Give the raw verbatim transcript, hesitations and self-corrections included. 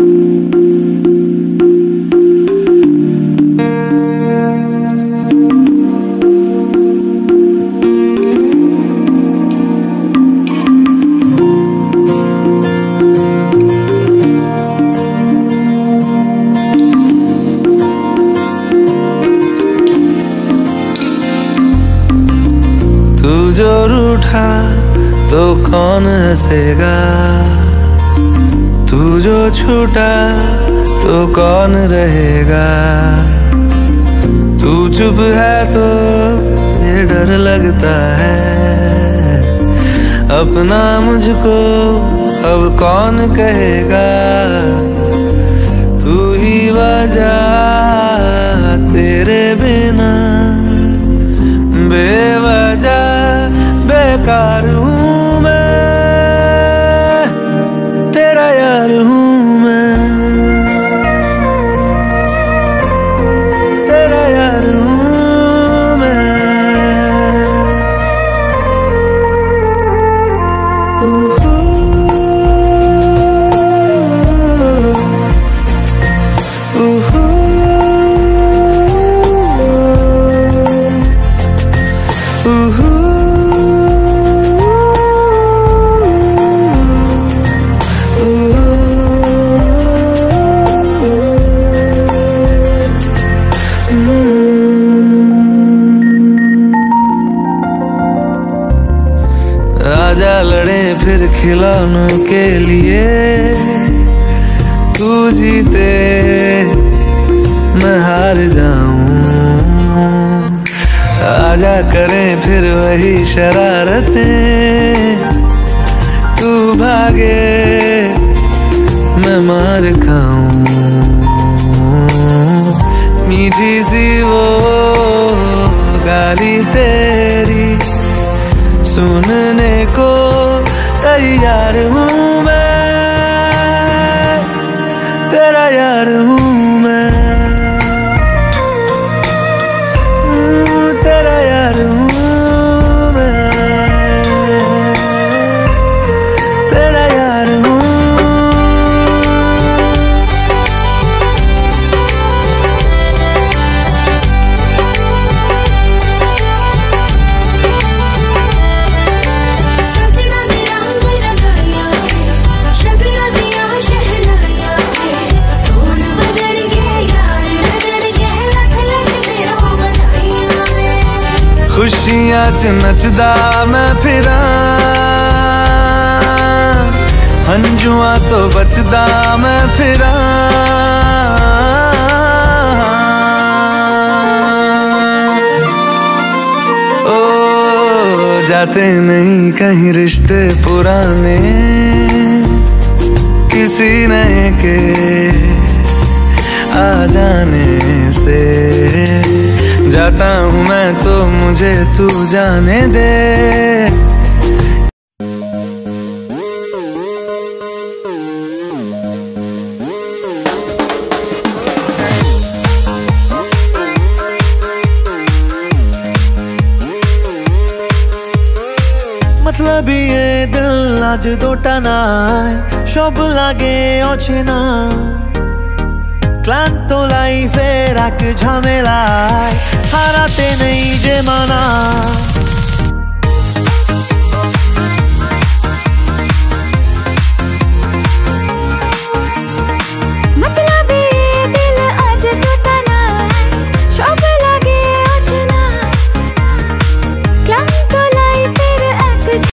तू जो रूठा तो कौन हंसेगा, तू जो छूटा तो कौन रहेगा। तू चुप है तो ये डर लगता है, अपना मुझको अब कौन कहेगा। तू ही वजह, तेरे बिना बेवजह बेकार हूँ मैं, तेरा यार हूँ मैं, तेरा यार हूँ मैं। आजा लड़े फिर खिलौनों के लिए, तू जीते मैं हार जाऊं। आजा करें फिर वही शरारतें, तू भागे मैं मार खाऊं। मीठी सी वो गाली तेरी सुनने को तैयार हूँ मैं, तेरा यार हूँ मैं, तेरा यार हूँ मैं, तेरा यार हूँ। खुशियां च नचदा मैं फिरा, हंजुआ तो बचदा मैं फिरा। ओ जाते नहीं कहीं रिश्ते पुराने, किसी नए के आ जाने से। जाता हूँ मैं तो मुझे तू जाने दे। मतलब ये दिल आज दोटा নাই, সব লাগে অচেনা। ক্লান্ত লাইফের এক ঝামেলায় হারাতে নেই যে মানা।